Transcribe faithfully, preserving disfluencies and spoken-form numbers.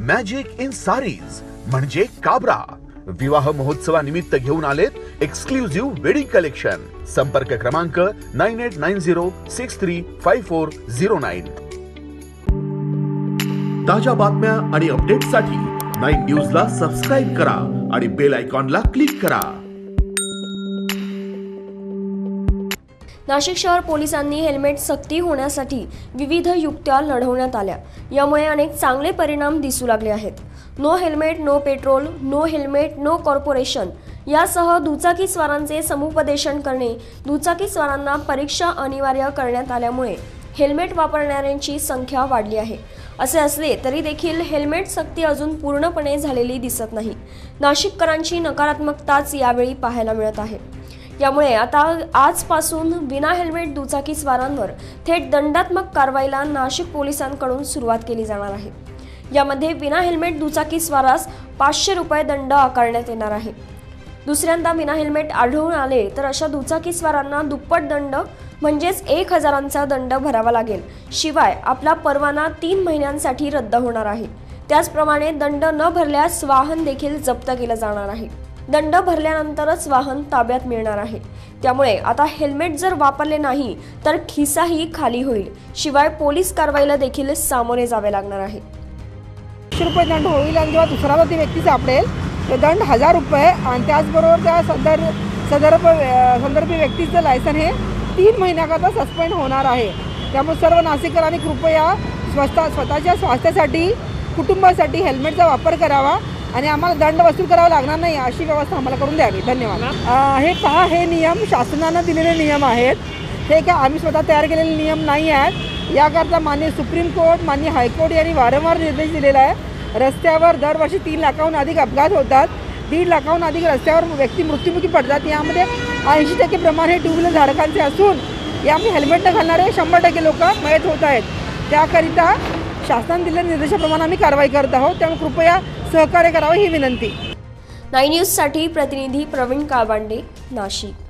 Magic in sarees म्हणजे काबरा विवाह महोत्सवानिमित्त घेऊन आलेत एक्सक्लुझिव्ह वेडिंग कलेक्शन। संपर्क क्रमांक nine eight nine zero six three five four zero nine. ताजा बातम्या आणि अपडेट्ससाठी नाइन न्यूजला सबस्क्राइब करा आणि बेल आयकॉनला क्लिक करा। नाशिक शहर पोलिसांनी हेल्मेट सक्ती होण्यासाठी विविध युक्त्या लढवण्यात आल्या। यामुळे अनेक चांगले परिणाम दिसू लागले आहेत। No helmet no petrol, no helmet no corporation यासह दुचाकी स्वारांचे समुपदेशन करणे, दुचाकी स्वारांना परीक्षा अनिवार्य करण्यात आल्यामुळे हेल्मेट वापरणाऱ्यांची संख्या वाढली आहे। असे असले तरी देखील हेल्मेट सक्ती अजून पूर्णपणे झालेली दिसत नाही। नाशिककरांची नकारात्मकताच यावेळी पाहायला मिळत आहे। यामुळे आता आजपासून विना हेल्मेट दुचाकी स्वारांवर थेट दंडात्मक कारवाईला नाशिक पोलिसांकडून सुरुवात केली जाणार आहे। यामध्ये विना हेल्मेट दुचाकी स्वारास पाचशे रुपये दंड आकारण्यात येणार आहे। दुसऱ्यांदा विना हेल्मेट आढळून आले तर अशा दुचाकी स्वारांना दुप्पट दंड म्हणजेच एक हजारांचा दंड भरावा लागेल। शिवाय आपला परवाना तीन महिन्यांसाठी रद्द होणार आहे। त्याचप्रमाणे दंड न भरल्यास वाहन देखील जप्त केले जाणार आहे। दंड भरल्यानंतरच वाहन ताब्यात मिळणार आहे। त्यामुळे आता हेल्मेट जर वापरले नाही तर खिसाही खाली होईल। शिवाय पोलीस कारवाईला देखील सामोरे जावे लागणार आहे। पाचशे रुपये दंड होईल आणि जेव्हा दुसरा ती व्यक्ती सापडेल तर दंड हजार रुपये आणि त्याचबरोबर त्या सदर संदर्भ संदर्भी व्यक्तीचं लायसन हे तीन महिन्याकरता सस्पेंड होणार आहे। त्यामुळे सर्व नाशिककरांनी कृपया स्वतः स्वतःच्या स्वास्थ्यासाठी कुटुंबासाठी हेल्मेटचा वापर करावा आणि आम्हाला दंड वसूल करावा लागणार नाही अशी व्यवस्था आम्हाला करून द्यावी। धन्यवाद। हे पहा, हे नियम शासनाने दिलेले नियम आहेत। हे काय आम्ही स्वतः तयार केलेले नियम नाही आहेत। याकरता माननीय सुप्रीम कोर्ट, माननीय हायकोर्ट यांनी वारंवार निर्देश दिलेला आहे। रस्त्यावर दरवर्षी तीन लाखाहून अधिक अपघात होतात, दीड लाखाहून अधिक रस्त्यावर व्यक्ती मृत्युमुखी पडतात। यामध्ये ऐंशी टक्के प्रमाण हे टू व्हीलर धारकांचे असून यामध्ये हेल्मेट न घालणारे शंभर टक्के लोक मयत होत आहेत। त्याकरिता शासनाने दिलेल्या निर्देशाप्रमाणे आम्ही कारवाई करत आहोत। त्यामुळे कृपया सहकार्य करावे ही विनंती। नाइन न्यूज साठी प्रतिनिधी प्रवीण काळबांडे, नाशिक।